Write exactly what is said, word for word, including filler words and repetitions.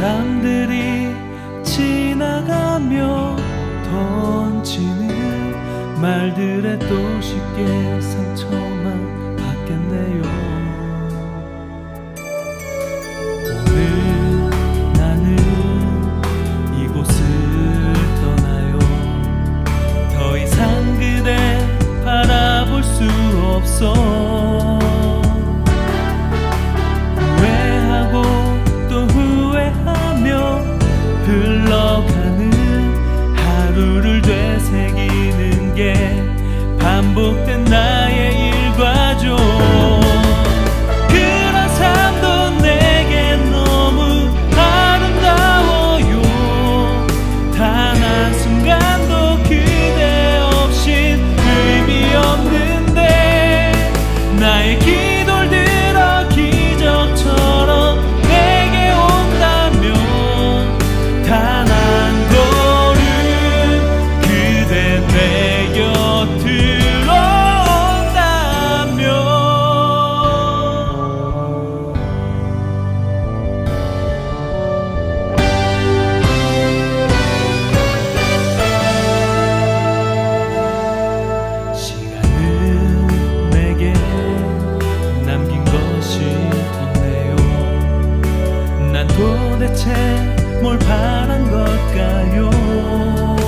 사람들이 지나가며 던지는 말들에 또 쉽게 상처만 받겠네요. 오늘 나는 이곳을 떠나요. 더 이상 그대 바라볼 수 없어. 후회하고 또 후회하며 흘러가는 하루를 되새기는 게 반복된 나의 일과죠. 그런 삶도 내게 너무 아름다워요. 단 한순간도 그대 없인 의미 없는데 나의 기도를 들어 기적처럼 내게 온다면 단 한 걸음 그대 내 곁으로 온다면. 시간은 내게 남긴 것이 없네요. 난 도대체 뭘 바란 걸까요?